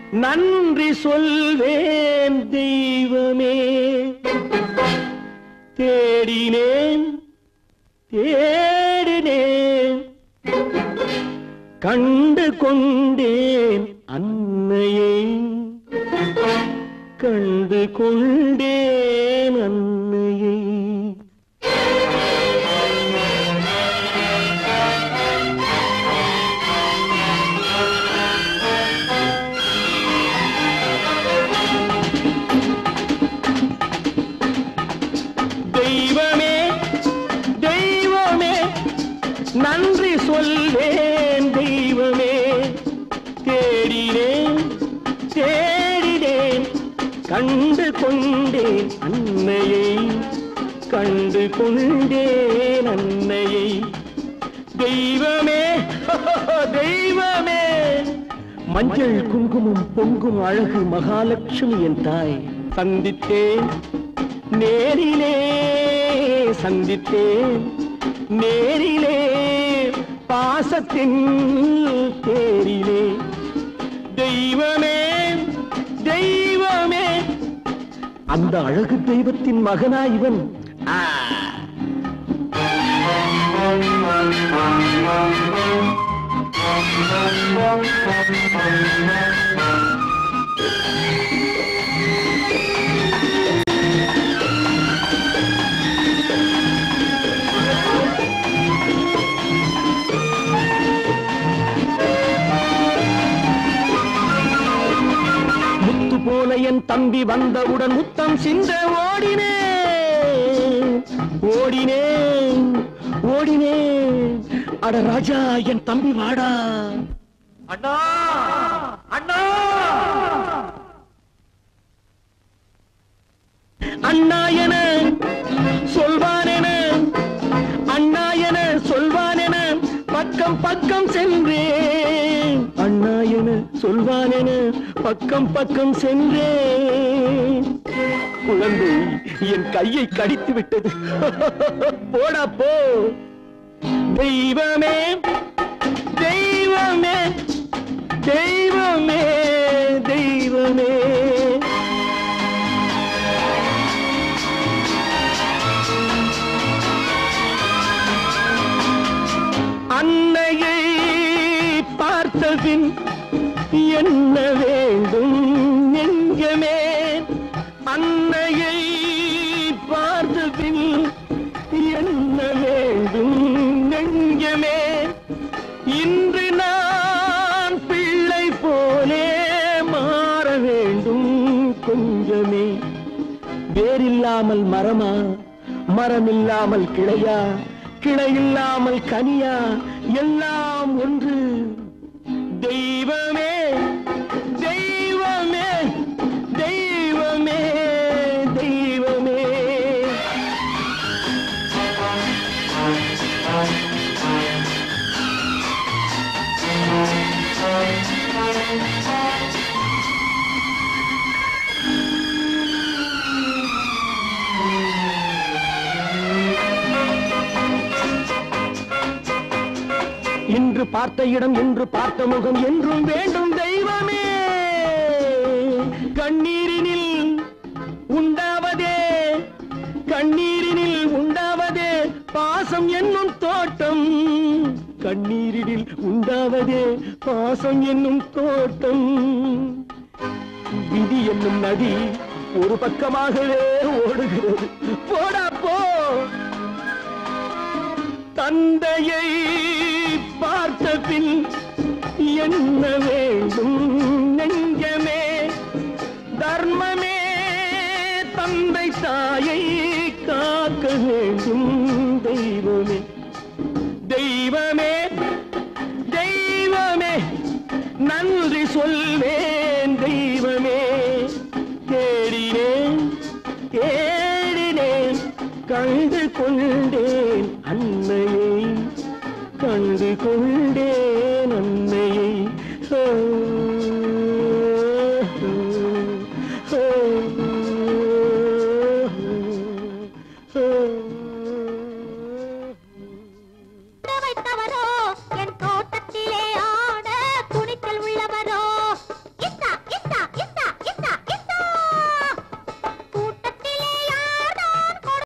நன்றி சொல்வேன் தெய்வமே. தேடினேன் தேடினேன் கண்டு கொண்டேன் அன்னையை, கண்டு கொண்டேன் அன்னையை. தெய்வமே தெய்வமே நன்றி சொல்வேன் தெய்வமே. தேடினேன் தேடினேன் கண்டு கொண்டேன் அன்னையை, கண்டு கொண்டேன் அன்னையை. தெய்வமே தெய்வமே மஞ்சள் குங்குமம் பொங்கும் அழகு மகாலட்சுமி என் தாய். சந்தித்தேன் நேரிலே சந்தித்தேன் நேரிலே பாசத்தின் தேரிலே. தெய்வமே தெய்வமே அந்த அழகு தெய்வத்தின் மகனா இவன். போல என் தம்பி வந்தவுடன் முத்தம் சிந்த ஓடினேன் ஓடினேன் ஓடினேன். அட ராஜா என் தம்பி வாடா. அண்ணா அண்ணா அண்ணா என சொல்வான் என அண்ணா என சொல்வான் என பக்கம் பக்கம் சென்றேன். அண்ணா என சொல்வான் என பக்கம் பக்கம் சென்றேன். குழந்தை என் கையை கடித்து விட்டது. போடா போ. தெய்வமே தெய்வமே தெய்வமே தெய்வமே அன்னையை பார்த்தபின் என்ன வேண்டும் நெஞ்சமே. அன்னையை பார்த்தபின் என்ன வேண்டும் நெஞ்சமே. இன்று நான் பிள்ளை போலே மாற வேண்டும் கொஞ்சமே. வேரில்லாமல் மரமா, மரமில்லாமல் கிளையா, கிளையில்லாமல் கனியா, எல்லாம் ஒன்று. தெய்வமே தெய்வமே தெய்வமே தெய்வமே. இன்று பார்த்த இடம், இன்று பார்த்த முகம் என்றும் வேண்டும் தெய்வமே. கண்ணீரினில் உண்டாவதே, கண்ணீரினில் உண்டாவதே பாசம் என்னும் தோட்டம். கண்ணீரினில் உண்டாவதே பாசம் என்னும் தோட்டம். விதி என்னும் நதி ஒரு பக்கமாகவே ஓடுகிறது. போடா போ. தந்தையை பார்த்த பின் என்ன வேண்டும் நெஞ்சமே. தர்மமே தந்தை தாயை காக்க வேண்டும் தெய்வமே. தெய்வமே தெய்வமே நன்றி சொல்வேன் தெய்வமே. தேடினேன் தேடினேன் கண்டு கொண்டேன் அன்னையை, கண்டு கொண்டேன் அன்னையை.